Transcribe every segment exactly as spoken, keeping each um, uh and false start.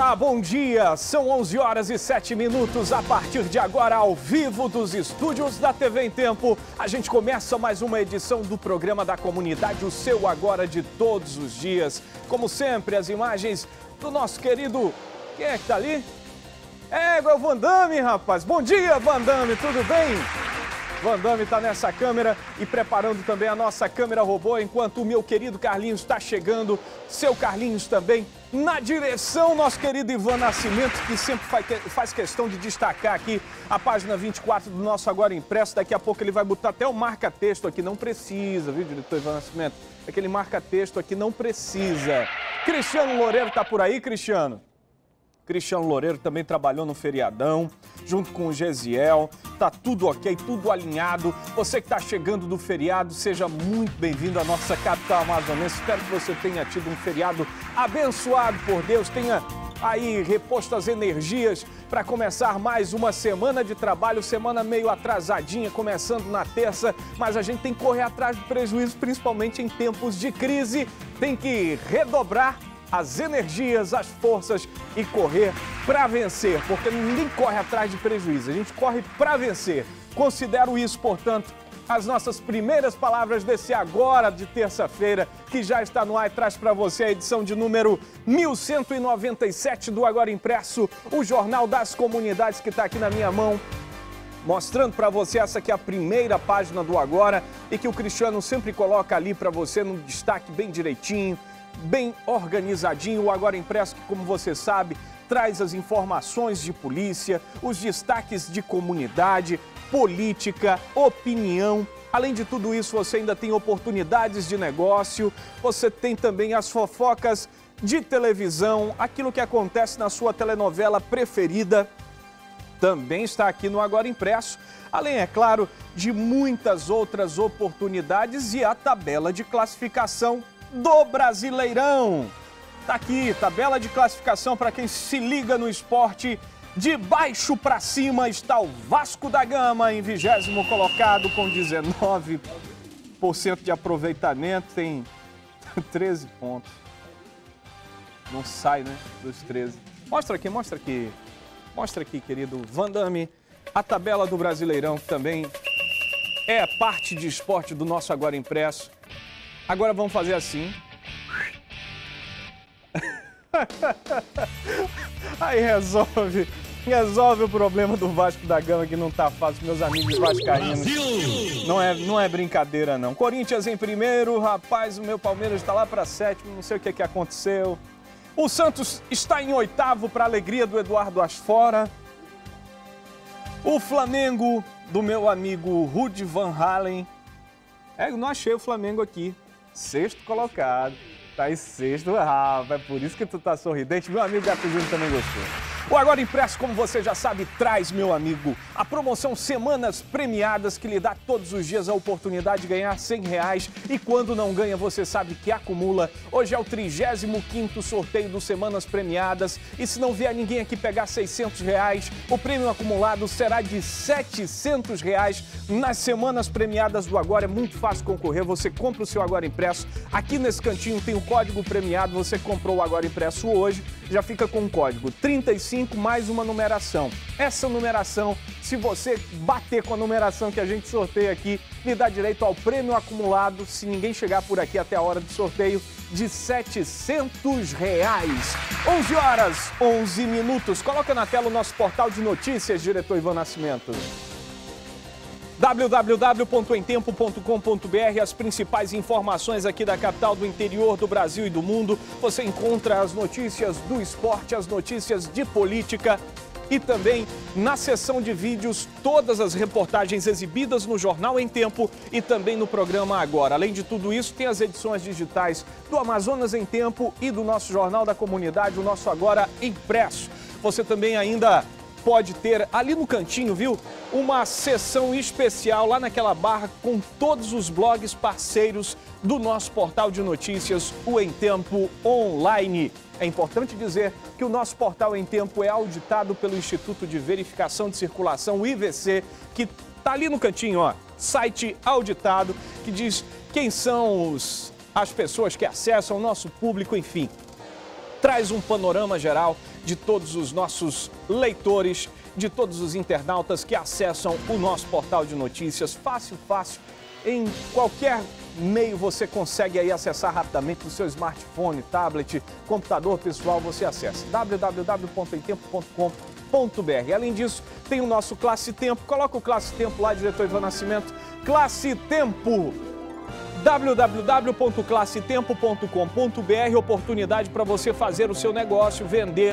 Olá, bom dia! São onze horas e sete minutos. A partir de agora, ao vivo dos estúdios da T V em Tempo, a gente começa mais uma edição do programa da comunidade, o seu agora de todos os dias. Como sempre, as imagens do nosso querido... Quem é que tá ali? É, é o Van Damme, rapaz. Bom dia, Van Damme, tudo bem? Van Damme está nessa câmera e preparando também a nossa câmera robô, enquanto o meu querido Carlinhos está chegando, seu Carlinhos também, na direção, nosso querido Ivan Nascimento, que sempre faz questão de destacar aqui a página vinte e quatro do nosso Agora Impresso. Daqui a pouco ele vai botar até o marca-texto aqui, não precisa, viu, diretor Ivan Nascimento? Aquele marca-texto aqui não precisa. Cristiano Loureiro está por aí, Cristiano? Cristiano Loureiro também trabalhou no feriadão, junto com o Gesiel. Tá tudo ok, tudo alinhado. Você que está chegando do feriado, seja muito bem-vindo à nossa capital amazonense. Espero que você tenha tido um feriado abençoado por Deus, tenha aí reposto as energias para começar mais uma semana de trabalho, semana meio atrasadinha, começando na terça, mas a gente tem que correr atrás do prejuízo, principalmente em tempos de crise. Tem que redobrar as energias, as forças e correr para vencer, porque ninguém corre atrás de prejuízo, a gente corre para vencer. Considero isso, portanto, as nossas primeiras palavras desse agora de terça-feira, que já está no ar e traz para você a edição de número mil cento e noventa e sete do Agora Impresso, o Jornal das Comunidades que está aqui na minha mão, mostrando para você essa aqui é a primeira página do Agora e que o Cristiano sempre coloca ali para você no destaque bem direitinho, bem organizadinho. O Agora Impresso, que, como você sabe, traz as informações de polícia, os destaques de comunidade, política, opinião. Além de tudo isso, você ainda tem oportunidades de negócio, você tem também as fofocas de televisão, aquilo que acontece na sua telenovela preferida, também está aqui no Agora Impresso. Além, é claro, de muitas outras oportunidades e a tabela de classificação do Brasileirão. Tá aqui, tabela de classificação para quem se liga no esporte. De baixo para cima está o Vasco da Gama em vigésimo colocado com dezenove por cento de aproveitamento, tem treze pontos. Não sai, né, dos treze. Mostra aqui, mostra aqui. Mostra aqui, querido Van Damme, a tabela do Brasileirão, que também é parte de esporte do nosso Agora Impresso. Agora vamos fazer assim. Aí resolve, resolve o problema do Vasco da Gama, que não tá fácil, meus amigos vascaínos. Não é, não é brincadeira, não. Corinthians em primeiro, rapaz, o meu Palmeiras está lá para sétimo, não sei o que, que aconteceu. O Santos está em oitavo, para alegria do Eduardo Asfora. O Flamengo, do meu amigo Rudy Van Halen. É, eu não achei o Flamengo aqui. Sexto colocado, tá em sexto, ah, é por isso que tu tá sorridente. Meu amigo Gato Júnior também gostou. O Agora Impresso, como você já sabe, traz, meu amigo, a promoção Semanas Premiadas, que lhe dá todos os dias a oportunidade de ganhar cem reais. E quando não ganha, você sabe que acumula. Hoje é o trigésimo quinto sorteio do Semanas Premiadas. E se não vier ninguém aqui pegar seiscentos reais, o prêmio acumulado será de setecentos reais. Nas Semanas Premiadas do Agora é muito fácil concorrer. Você compra o seu Agora Impresso. Aqui nesse cantinho tem o código premiado. Você comprou o Agora Impresso hoje, já fica com o código trinta e cinco mais uma numeração. Essa numeração, se você bater com a numeração que a gente sorteia aqui, lhe dá direito ao prêmio acumulado, se ninguém chegar por aqui até a hora do sorteio, de setecentos reais. onze horas, onze minutos. Coloca na tela o nosso portal de notícias, diretor Ivan Nascimento. w w w ponto em tempo ponto com ponto b r, as principais informações aqui da capital, do interior do Brasil e do mundo. Você encontra as notícias do esporte, as notícias de política e também na seção de vídeos todas as reportagens exibidas no Jornal em Tempo e também no programa Agora. Além de tudo isso, tem as edições digitais do Amazonas em Tempo e do nosso Jornal da Comunidade, o nosso Agora Impresso. Você também ainda pode ter ali no cantinho, viu, uma sessão especial lá naquela barra com todos os blogs parceiros do nosso portal de notícias, o Em Tempo Online. É importante dizer que o nosso portal Em Tempo é auditado pelo Instituto de Verificação de Circulação, o I V C, que tá ali no cantinho, ó, site auditado, que diz quem são os, as pessoas que acessam o nosso público, enfim. Traz um panorama geral de todos os nossos leitores, de todos os internautas que acessam o nosso portal de notícias. Fácil, fácil, em qualquer meio você consegue aí acessar rapidamente no seu smartphone, tablet, computador pessoal, você acessa w w w ponto em tempo ponto com ponto b r. Além disso, tem o nosso Classe Tempo. Coloca o Classe Tempo lá, diretor Ivan Nascimento. Classe Tempo. w w w ponto classe tempo ponto com ponto b r. Oportunidade para você fazer o seu negócio, vender,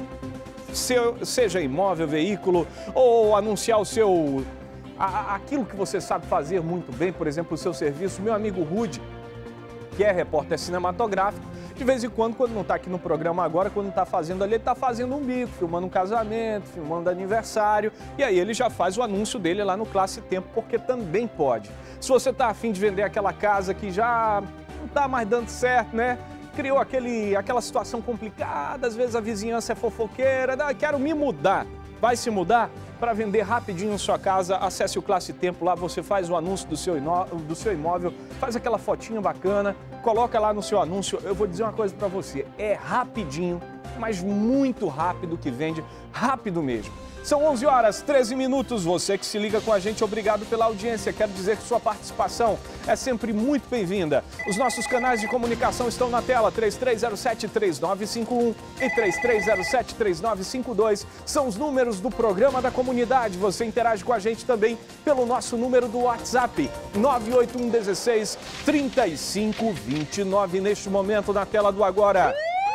seu, seja imóvel, veículo, ou anunciar o seu... aquilo que você sabe fazer muito bem, por exemplo, o seu serviço. Meu amigo Rude, que é repórter cinematográfico, de vez em quando, quando não está aqui no programa agora, quando está fazendo ali, ele está fazendo um bico, filmando um casamento, filmando aniversário, e aí ele já faz o anúncio dele lá no Classe Tempo, porque também pode. Se você está afim de vender aquela casa que já não está mais dando certo, né? Criou aquele, aquela situação complicada, às vezes a vizinhança é fofoqueira, não, quero me mudar. Vai se mudar? Para vender rapidinho sua casa, acesse o Classe Tempo, lá você faz o anúncio do seu, do seu imóvel, faz aquela fotinha bacana, coloca lá no seu anúncio. Eu vou dizer uma coisa para você, é rapidinho, mas muito rápido que vende, rápido mesmo. São onze horas, treze minutos, você que se liga com a gente, obrigado pela audiência. Quero dizer que sua participação é sempre muito bem-vinda. Os nossos canais de comunicação estão na tela, três três zero sete, três nove cinco um e três três zero sete, três nove cinco dois. São os números do programa da comunidade. Você interage com a gente também pelo nosso número do WhatsApp, nove oito um um seis, três cinco dois nove. Neste momento, na tela do Agora.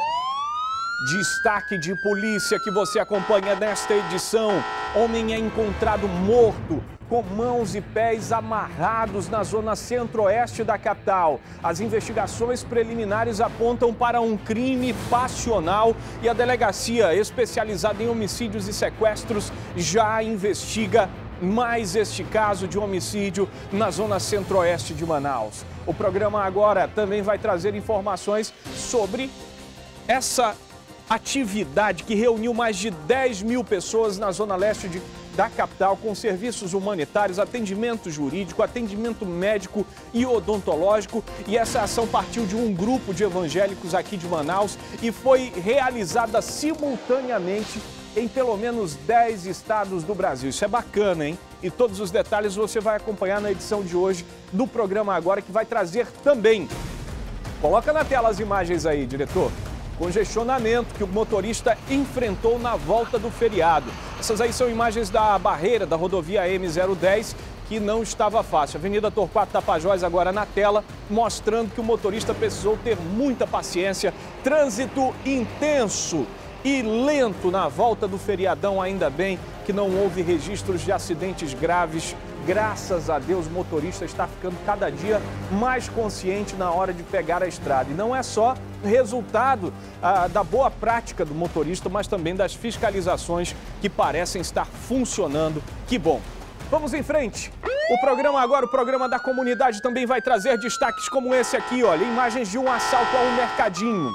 Destaque de polícia que você acompanha nesta edição. Homem é encontrado morto, com mãos e pés amarrados na zona centro-oeste da capital. As investigações preliminares apontam para um crime passional e a delegacia especializada em homicídios e sequestros já investiga mais este caso de homicídio na zona centro-oeste de Manaus. O programa Agora também vai trazer informações sobre essa atividade que reuniu mais de dez mil pessoas na zona leste de, da capital, com serviços humanitários, atendimento jurídico, atendimento médico e odontológico. E essa ação partiu de um grupo de evangélicos aqui de Manaus e foi realizada simultaneamente em pelo menos dez estados do Brasil. Isso é bacana, hein? E todos os detalhes você vai acompanhar na edição de hoje do programa Agora, que vai trazer também. Coloca na tela as imagens aí, diretor. Congestionamento que o motorista enfrentou na volta do feriado. Essas aí são imagens da barreira da rodovia M zero dez, que não estava fácil. Avenida Torquato Tapajós agora na tela, mostrando que o motorista precisou ter muita paciência. Trânsito intenso e lento na volta do feriadão, ainda bem que não houve registros de acidentes graves. Graças a Deus, o motorista está ficando cada dia mais consciente na hora de pegar a estrada. E não é só resultado ah, da boa prática do motorista, mas também das fiscalizações que parecem estar funcionando. Que bom! Vamos em frente. O programa Agora, o programa da comunidade, também vai trazer destaques como esse aqui, olha, imagens de um assalto a um mercadinho.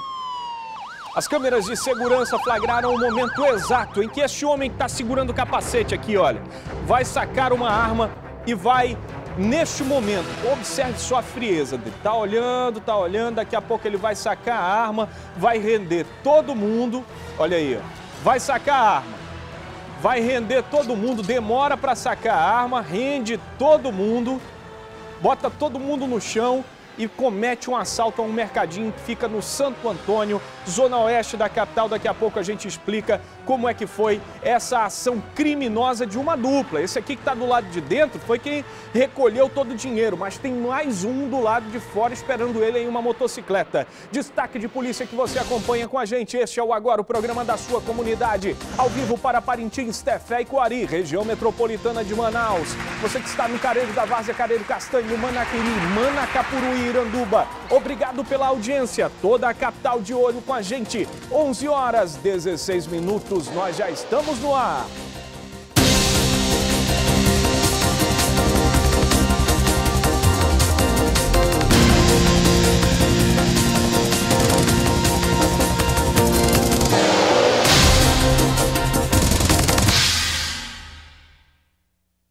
As câmeras de segurança flagraram o momento exato em que este homem que está segurando o capacete aqui, olha, vai sacar uma arma e vai, neste momento, observe sua frieza dele. Tá olhando, tá olhando, daqui a pouco ele vai sacar a arma, vai render todo mundo, olha aí, ó, vai sacar a arma, vai render todo mundo, demora para sacar a arma, rende todo mundo, bota todo mundo no chão e comete um assalto a um mercadinho que fica no Santo Antônio, zona oeste da capital. Daqui a pouco a gente explica como é que foi essa ação criminosa de uma dupla. Esse aqui que está do lado de dentro foi quem recolheu todo o dinheiro, mas tem mais um do lado de fora esperando ele em uma motocicleta. Destaque de polícia que você acompanha com a gente. Este é o Agora, o programa da sua comunidade. Ao vivo para Parintins, Tefé e Coari, região metropolitana de Manaus. Você que está no Careiro da Várzea, Careiro Castanho, Manaquiri, Manacapuru e Iranduba. Obrigado pela audiência. Toda a capital de olho com a gente. onze horas, dezesseis minutos. Nós já estamos no ar.